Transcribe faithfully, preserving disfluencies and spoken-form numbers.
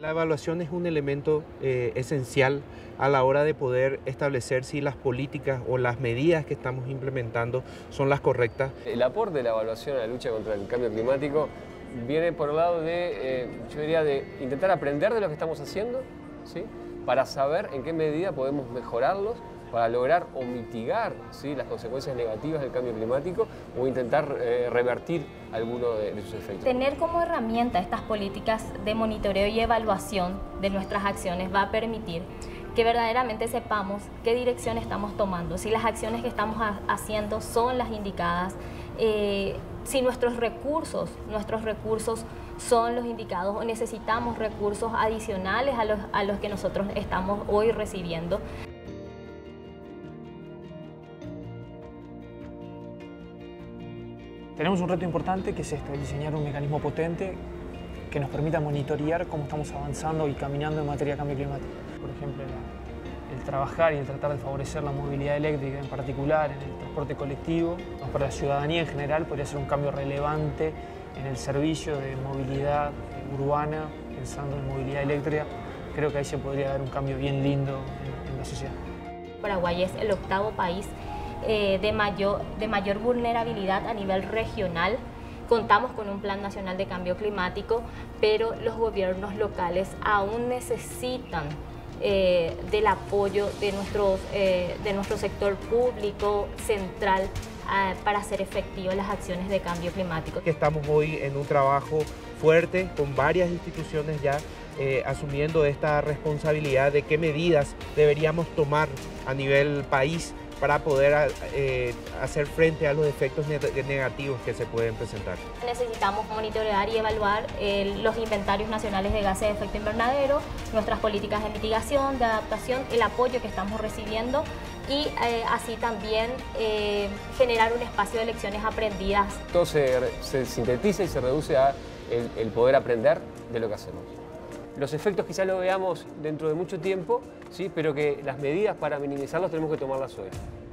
La evaluación es un elemento eh, esencial a la hora de poder establecer si las políticas o las medidas que estamos implementando son las correctas. El aporte de la evaluación a la lucha contra el cambio climático viene por el lado de, eh, yo diría, de intentar aprender de lo que estamos haciendo, ¿sí?, para saber en qué medida podemos mejorarlos, para lograr o mitigar, ¿sí?, las consecuencias negativas del cambio climático o intentar eh, revertir alguno de, de sus efectos. Tener como herramienta estas políticas de monitoreo y evaluación de nuestras acciones va a permitir que verdaderamente sepamos qué dirección estamos tomando, si las acciones que estamos haciendo son las indicadas, eh, si nuestros recursos, nuestros recursos son los indicados o necesitamos recursos adicionales a los, a los que nosotros estamos hoy recibiendo. Tenemos un reto importante que es este, diseñar un mecanismo potente que nos permita monitorear cómo estamos avanzando y caminando en materia de cambio climático. Por ejemplo, el, el trabajar y el tratar de favorecer la movilidad eléctrica en particular, en el transporte colectivo, para la ciudadanía en general podría ser un cambio relevante en el servicio de movilidad urbana, pensando en movilidad eléctrica. Creo que ahí se podría dar un cambio bien lindo en, en la sociedad. Paraguay es el octavo país Eh, de, mayor, de mayor vulnerabilidad a nivel regional. Contamos con un Plan Nacional de Cambio Climático, pero los gobiernos locales aún necesitan eh, del apoyo de, nuestros, eh, de nuestro sector público central eh, para hacer efectivas las acciones de cambio climático. Estamos hoy en un trabajo fuerte con varias instituciones ya eh, asumiendo esta responsabilidad de qué medidas deberíamos tomar a nivel país para poder eh, hacer frente a los efectos negativos que se pueden presentar. Necesitamos monitorear y evaluar eh, los inventarios nacionales de gases de efecto invernadero, nuestras políticas de mitigación, de adaptación, el apoyo que estamos recibiendo y eh, así también eh, generar un espacio de lecciones aprendidas. Todo se, se sintetiza y se reduce a el, el poder aprender de lo que hacemos. Los efectos quizás los veamos dentro de mucho tiempo, ¿sí?, pero que las medidas para minimizarlos tenemos que tomarlas hoy.